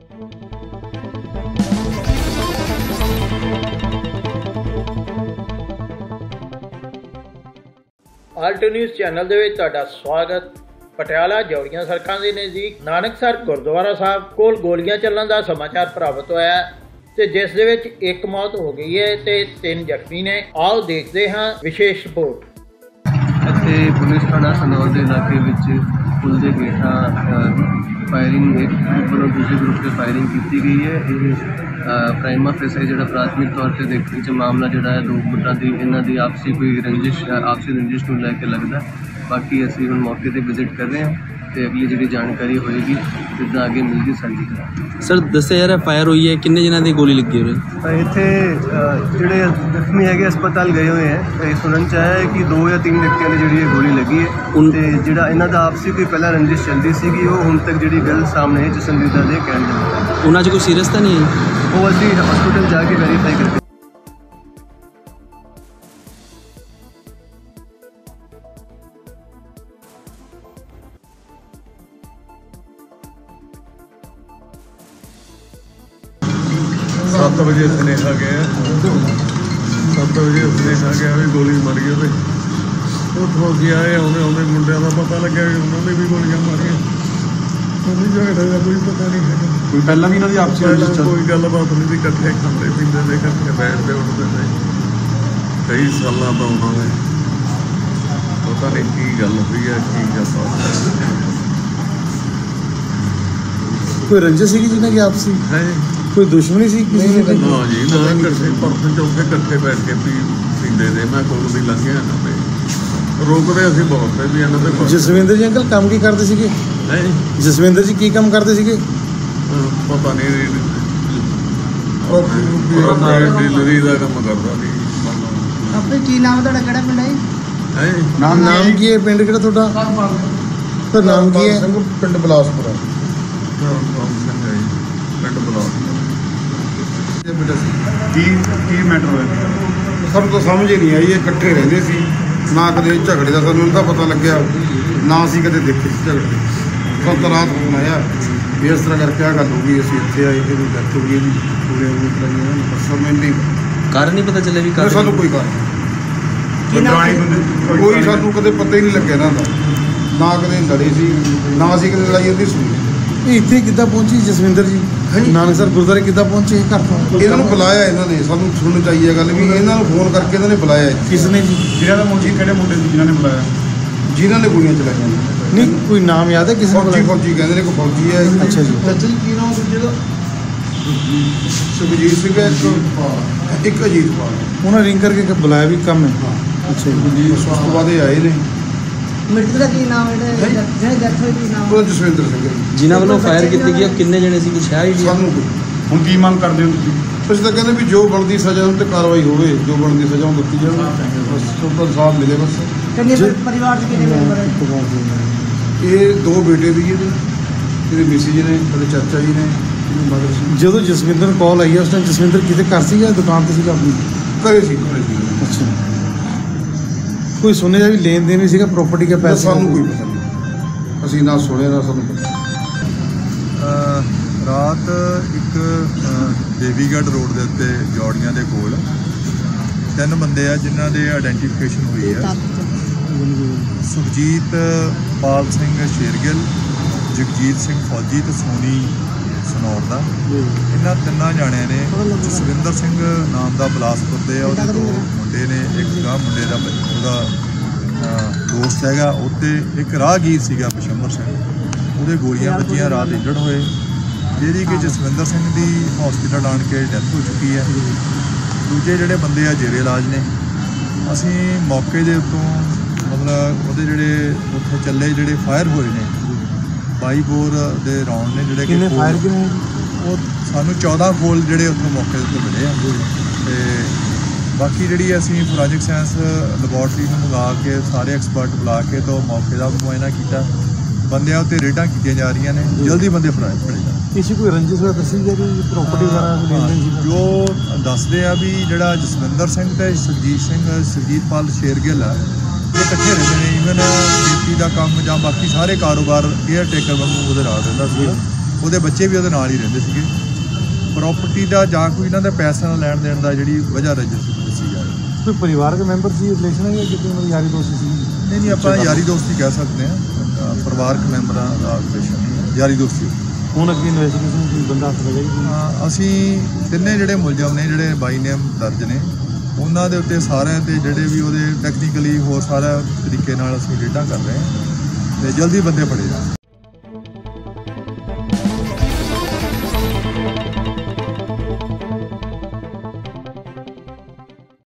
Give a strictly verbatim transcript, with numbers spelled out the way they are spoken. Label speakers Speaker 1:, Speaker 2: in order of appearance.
Speaker 1: Alto news channel ਦੇ ਵਿੱਚ ਤੁਹਾਡਾ ਸਵਾਗਤ। ਪਟਿਆਲਾ ਜੌੜੀਆਂ ਸੜਕਾਂ ਦੇ ਨਜ਼ਦੀਕ ਨਾਨਕਸਰ ਗੁਰਦੁਆਰਾ ਸਾਹਿਬ ਕੋਲ ਗੋਲੀਆਂ ਚੱਲਣ ਦਾ ਸਮਾਚਾਰ ਪ੍ਰਾਪਤ ਹੋਇਆ ਤੇ ਜਿਸ ਦੇ ਵਿੱਚ ਇੱਕ ਮੌਤ ਹੋ ਗਈ ਹੈ ਤੇ ਤਿੰਨ ਜ਼ਖਮੀ ਨੇ। ਆਓ ਦੇਖਦੇ ਹਾਂ ਵਿਸ਼ੇਸ਼ ਰਿਪੋਰਟ।
Speaker 2: ਇੱਥੇ ਪੁਲਿਸ ਥਾਣਾ ਸਨੌਰ ਦੇ ਇਲਾਕੇ ਵਿੱਚ ਪੁਲ ਦੇ ਹੇਠਾਂ फायरिंग एक ग्रुप वालों दूसरे ग्रुप से फायरिंग की गई है। ये प्राइमा फेस है जो प्राथमिक तौर पर देखने च मामला जोड़ा है दो गुटों की इन्हों की आपसी कोई रंजिश आपसी रंजिश को लैके लगता। बाकी असी हम मौके पर विजिट कर रहे हैं तो अगली जी जानकारी होएगी जिदा आगे मिलगी साझी करा।
Speaker 3: सर दस्सिया जा रहा फायर हुई है, किन्ने जिन्हों की गोली लगी हुई है?
Speaker 2: इतने जोड़े जख्मी है अस्पताल गए हुए हैं। सुनन च आया है कि दो या तीन व्यक्तियों ने जी गोली लगी है तो जो इन्हों का आपसी कोई पहला रंजिश चलती सी वो हुण तक जी गल सामने है जसनदीदा के कहने
Speaker 3: उन्होंने कोई सीरियस तो नहीं है?
Speaker 2: वो असी हॉस्पिटल जाके वेरीफाई करते।
Speaker 4: सत्त बजे सुनेहा गया सत्त बजे सुनेहा गया भी गोली मारी है उठो गया है आने आने मुंडिया का पता लगे भी उन्होंने भी गोलियां मारिया। झगड़े का कोई पता नहीं है, कोई पहला भी इन्होंने आपसी कोई गलबात नहीं थी। इकट्ठे खाते पीते थे, इकट्ठे बैठते उठते थे कई साल तो उन्होंने पता नहीं की गल हुई है की गल
Speaker 5: कोई रंजिश सी जिन्हें की आपसी
Speaker 4: है
Speaker 5: कोई दुश्मनी सी किसी ने?
Speaker 4: ना जी ना, इकट्ठे परसों चौथे इकट्ठे बैठ के पी पीते थे। मैं कोल भी लंघिया ना पे रोकते असीं बहुत थे भी इन्हों के।
Speaker 5: जसविंदर जी अंकल काम की करते सीगे?
Speaker 4: है
Speaker 5: जसविंदर जी की काम करते सीगे?
Speaker 4: पता नहीं डिलीवरी का काम करता सी।
Speaker 6: अपने की नाम तुहाडा किहड़ा पिंड है?
Speaker 5: नाम नाम की है पिंड किहड़ा तुहाडा? तो नाम की है?
Speaker 4: पिंड बिलासपुर है। पिंड बिलासपुर
Speaker 7: की की मैटर होया सानूं तो समझ ही नहीं आई। ये इकट्ठे रहंदे सी ना कदे झगड़े का सानूं इहदा पता लग्या ना असीं कदे देखे झगड़े। सानूं तो रात फोन आया भी इस तरह करके आ गल हो गई। असीं इत्थे आए फिर डेथ हो गई जी पूरे पूरा समझ नहीं
Speaker 3: कारण नहीं पता चले भी कारण
Speaker 7: सानूं कोई कारण कोई सानूं कदे पता ही नहीं लग्या इन्हां दा ना कदे लड़े सी ना असीं कदे लड़ाई इहदी सुनी।
Speaker 5: इतने किदा पहुंची जसविंदर जी नानकसर गुरुद्वारे किदा पहुंचे घर तो?
Speaker 7: इन्होंने बुलाया इन्होंने सानूं सुननी चाहिए गल भी इन्होंने फोन करके इन्होंने बुलाया।
Speaker 5: किसने जी?
Speaker 7: जिन्होंने मुंजी किहड़े मुंडे सी जिन्होंने बुलाया जिन्होंने गोलियां चलाइयां
Speaker 5: नहीं कोई नाम याद है किसी?
Speaker 7: फौजी फौजी कहते हैं कोई फौजी है।
Speaker 5: अच्छा जी
Speaker 7: चाचा जी की नाम दूजे का सुखजीत सिंह है एक अजीत पाल
Speaker 5: उन्होंने रिंग करके बुलाया भी कम है। अच्छा जी
Speaker 7: उस तो बाद ये आए ने
Speaker 6: मृतक का की नाम है जेने डेथ होई की नाम?
Speaker 7: जसविंदर सिंह
Speaker 3: जिन्हों वालों फायर की गई किन्ने जने सी कुछ है ही
Speaker 7: सानूं कोई
Speaker 4: हुण की मंग करदे हो तुसीं?
Speaker 7: ਅਸੀਂ ਤਾਂ ਕਹਿੰਦੇ ਵੀ ਜੋ ਬਣਦੀ ਸਜ਼ਾ ਉਹਨਾਂ ਤੇ ਕਾਰਵਾਈ ਹੋਵੇ ਜੋ ਬਣਦੀ ਸਜ਼ਾ ਉਹ ਦਿੱਤੀ ਜਾਵੇ ਬਸ ਸੁਪਰ ਸਾਫ ਮਿਲੇ ਬਸ।
Speaker 6: ਕਿੰਨੇ ਪਰਿਵਾਰ ਦੇ ਕਿੰਨੇ ਮੈਂਬਰ ਹੈ?
Speaker 7: ਇਹ ਦੋ ਬੇਟੇ ਦੀ ਇਹਦੇ ਇਹਦੇ ਮਿਸੀ ਜੀ ਨੇ ਇਹਦੇ ਚਾਚਾ ਜੀ ਨੇ ਮਦਰ ਸੀ।
Speaker 5: ਜਦੋਂ ਜਸਵਿੰਦਰ ਨੂੰ ਕਾਲ ਆਈ ਉਸ ਟਾਈਮ ਜਸਵਿੰਦਰ ਕਿਤੇ ਘਰ ਸੀਗਾ ਦੁਕਾਨ ਤੇ ਸੀਗਾ ਆਪਣੀ?
Speaker 7: ਘਰੇ ਸੀ ਘਰੇ ਸੀ।
Speaker 5: ਅੱਛਾ ਕੋਈ ਸੁਣਿਆ ਜਾ ਵੀ ਲੈਣ ਦੇਣ ਵੀ ਸੀਗਾ ਪ੍ਰੋਪਰਟੀ ਕੇ ਪੈਸੇ?
Speaker 7: ਸਾਨੂੰ ਕੋਈ ਪਤਾ ਨਹੀਂ ਅਸੀਂ ਨਾ ਸੁਣਿਆ ਨਾ ਸਾਨੂੰ ਪਤਾ।
Speaker 8: रात एक देवीगढ़ रोड के उत्ते जौड़ियां के कोल तीन बंदे आ जिन्हों के आइडेंटिफिकेशन हुई है। सुखजीत पाल सिंह शेरगिल, जगजीत सिंह फौजी तो सोनी सनौर का। इन्होंने तिना जाने ने जसविंदर सिंह नाम का बिलासपुर के वो दो मुंडे ने एक गाह मुंडे का वो दोस्त है उत्ते एक राहगीर सीगा पशंबर सिंह वो गोलियां बजियां रात इंजर्ड होए जी कि जसविंदर सिंह की हॉस्पिटल आन के डैथ हो चुकी है। दूजे जोड़े बंदे आ जेरे इलाज ने असी मौके के उत्तों मतलब वो जोड़े उत्थे चले जोड़े फायर होए ने बाई बोर के राउंड ने जोड़े कि वो सानू चौदह गोल जोड़े उत्तों मौके उत्ते मिले हैं। बाकी जी असी फोरेंसिक साइंस लैबोरेटरी में मंगा के सारे एक्सपर्ट बुला के तो मौके का मुआयना किया। बंदियां उत्ते रेडां की जा रही ने जल्दी बंदे फड़ाए फड़े जाए।
Speaker 5: किसी कोई रंजिश होया दसी जा रही प्रॉपर्टी वगैरह
Speaker 8: जो दसदे आ भी जिहड़ा जसविंदर सिंह ते सुरजीत सिंह सुरजीत पाल शेरगिल है ये इकट्ठे रहते हैं। ईवन खेती का काम जां बाकी सारे कारोबार केयर टेकर वांगू उहदे नाल रहिंदा सी ਉਹਦੇ ਬੱਚੇ ਵੀ ਉਹਦੇ ਨਾਲ ਹੀ ਰਹਿੰਦੇ ਸੀਗੇ। ਪ੍ਰੋਪਰਟੀ ਦਾ ਜਾਂ ਕੋਈ ਇਹਨਾਂ ਦੇ ਪੈਸੇ ਨਾਲ ਲੈਣ ਦੇਣ ਦਾ ਜਿਹੜੀ ਵਜ੍ਹਾ ਰਜਿਸ ਦੱਸੀ ਜਾ ਰਹੀ।
Speaker 5: ਕੋਈ ਪਰਿਵਾਰਕ ਮੈਂਬਰ ਸੀ ਰਿਲੇਸ਼ਨ ਹੈ ਜਾਂ ਕਿਤੇ ਮਤਲਬ ਯਾਰੀ ਦੋਸਤੀ ਸੀ?
Speaker 8: ਨਹੀਂ ਨਹੀਂ ਆਪਾਂ ਯਾਰੀ ਦੋਸਤੀ ਕਹਿ ਸਕਦੇ ਹਾਂ, ਪਰਿਵਾਰਕ ਮੈਂਬਰਾਂ ਦਾ ਰਿਲੇਸ਼ਨ ਨਹੀਂ, ਯਾਰੀ ਦੋਸਤੀ।
Speaker 5: ਹੁਣ ਅੱਗੇ ਇਨਵੈਸਟੀਗੇਸ਼ਨ ਕੋਈ ਬੰਦਾ ਹੱਥ ਲਗਾਈ?
Speaker 8: ਹਾਂ, ਅਸੀਂ ਤਿੰਨੇ ਜਿਹੜੇ ਮੁਲਜ਼ਮ ਨੇ ਜਿਹੜੇ ਬਾਈ ਨੇਮ ਦਰਜ ਨੇ ਉਹਨਾਂ ਦੇ ਉੱਤੇ ਸਾਰਿਆਂ ਦੇ ਜਿਹੜੇ ਵੀ ਉਹਦੇ ਟੈਕਨੀਕਲੀ ਹੋਰ ਸਾਰਾ ਤਰੀਕੇ ਨਾਲ ਅਸੀਂ ਡੇਟਾ ਕਰ ਰਹੇ ਹਾਂ ਅਤੇ ਜਲਦੀ ਬੰਦੇ ਫੜੇ ਜਾਣ।